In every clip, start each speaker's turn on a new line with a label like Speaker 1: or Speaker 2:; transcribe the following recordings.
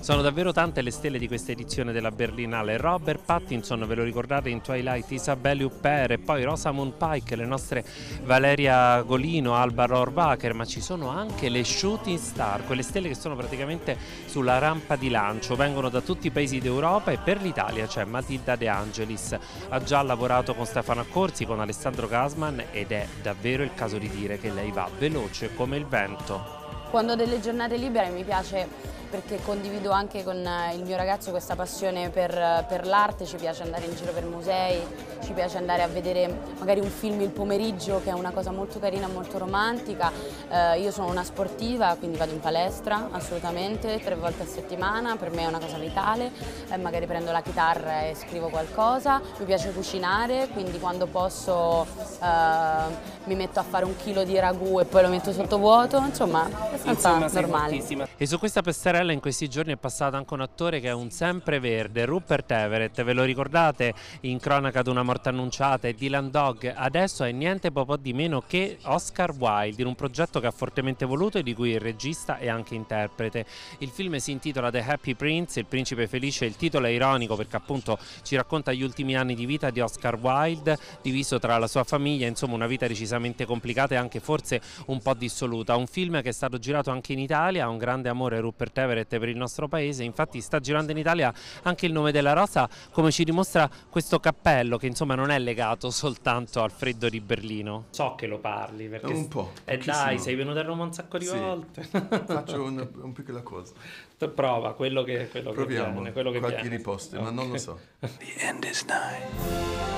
Speaker 1: Sono davvero tante le stelle di questa edizione della Berlinale. Robert Pattinson, ve lo ricordate in Twilight, Isabelle Huppert, e poi Rosamund Pike, le nostre Valeria Golino, Alba Rohrwacher, ma ci sono anche le shooting star, quelle stelle che sono praticamente sulla rampa di lancio, vengono da tutti i paesi d'Europa, e per l'Italia c'è Matilda De Angelis. Ha già lavorato con Stefano Accorsi, con Alessandro Gasman, ed è davvero il caso di dire che lei va veloce come il vento.
Speaker 2: Quando ho delle giornate libere mi piace perché condivido anche con il mio ragazzo questa passione per l'arte, ci piace andare in giro per musei, ci piace andare a vedere magari un film il pomeriggio, che è una cosa molto carina, molto romantica. Io sono una sportiva, quindi vado in palestra assolutamente 3 volte a settimana, per me è una cosa vitale, magari prendo la chitarra e scrivo qualcosa. Mi piace cucinare, quindi quando posso mi metto a fare 1 chilo di ragù e poi lo metto sottovuoto, insomma è abbastanza normale.
Speaker 1: E su questa passerella in questi giorni è passato anche un attore che è un sempreverde, Rupert Everett, ve lo ricordate in Cronaca d'una morte annunciata, e Dylan Dog. Adesso è niente po' di meno che Oscar Wilde, in un progetto che ha fortemente voluto e di cui è regista e anche interprete. Il film si intitola The Happy Prince, il principe felice. Il titolo è ironico perché appunto ci racconta gli ultimi anni di vita di Oscar Wilde, diviso tra la sua famiglia, insomma una vita decisamente complicata e anche forse un po' dissoluta. Un film che è stato girato anche in Italia, ha un grande amore Rupert Everett per il nostro paese, infatti sta girando in Italia anche Il nome della rosa, come ci dimostra questo cappello che insomma non è legato soltanto al freddo di Berlino. So che lo parli perché
Speaker 3: un po'.
Speaker 1: Dai, sei venuto a Roma un sacco di volte.
Speaker 3: Faccio una piccola cosa.
Speaker 1: Prova quello che
Speaker 3: proviamo,
Speaker 1: viene, quello che
Speaker 3: qualche
Speaker 1: viene.
Speaker 3: riposta, ma non lo so.
Speaker 4: The end is nigh.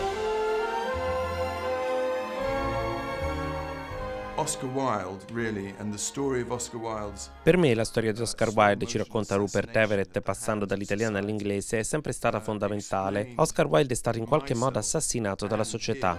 Speaker 3: Oscar Wilde, really, and the story of Oscar Wilde's.
Speaker 1: Per me la storia di Oscar Wilde, ci racconta Rupert Everett passando dall'italiano all'inglese, è sempre stata fondamentale. Oscar Wilde è stato in qualche modo assassinato dalla società.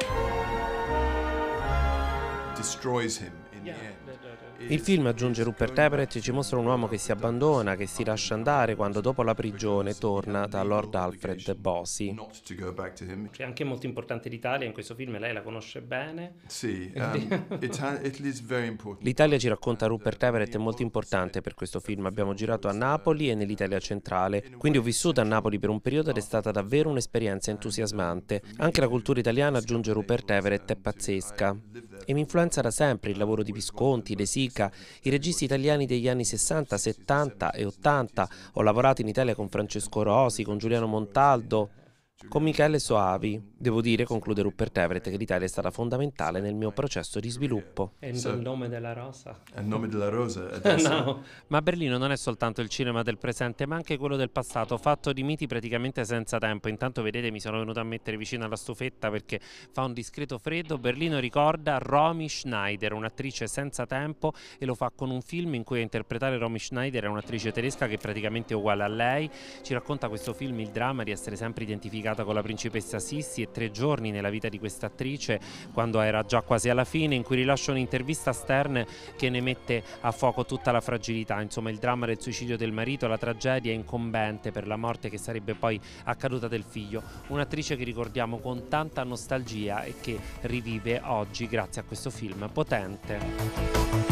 Speaker 3: Destroys him in the end.
Speaker 1: Il film, aggiunge Rupert Everett, ci mostra un uomo che si abbandona, che si lascia andare quando dopo la prigione torna da Lord Alfred Bossey. Che è anche molto importante l'Italia in questo film, lei la conosce bene.
Speaker 3: Sì, Italy is very important.
Speaker 1: L'Italia, ci racconta Rupert Everett, è molto importante per questo film. Abbiamo girato a Napoli e nell'Italia centrale, quindi ho vissuto a Napoli per un periodo ed è stata davvero un'esperienza entusiasmante. Anche la cultura italiana, aggiunge Rupert Everett, è pazzesca e mi influenza da sempre il lavoro di Visconti, De Sica, i registi italiani degli anni 60, 70 e 80. Ho lavorato in Italia con Francesco Rosi, con Giuliano Montaldo, con Michele Soavi. Devo dire, conclude Rupert Everett, che l'Italia è stata fondamentale nel mio processo di sviluppo. E il nome della rosa?
Speaker 3: Il nome della rosa?
Speaker 1: No. Ma Berlino non è soltanto il cinema del presente, ma anche quello del passato, fatto di miti praticamente senza tempo. Intanto vedete, mi sono venuto a mettere vicino alla stufetta perché fa un discreto freddo. Berlino ricorda Romy Schneider, un'attrice senza tempo, e lo fa con un film in cui a interpretare Romy Schneider è un'attrice tedesca che è praticamente uguale a lei. Ci racconta questo film il dramma di essere sempre identificata con la principessa Sissi, e 3 giorni nella vita di questa attrice, quando era già quasi alla fine, in cui rilascia un'intervista a Stern che ne mette a fuoco tutta la fragilità. Insomma, il dramma del suicidio del marito, la tragedia incombente per la morte che sarebbe poi accaduta del figlio. Un'attrice che ricordiamo con tanta nostalgia e che rivive oggi grazie a questo film potente.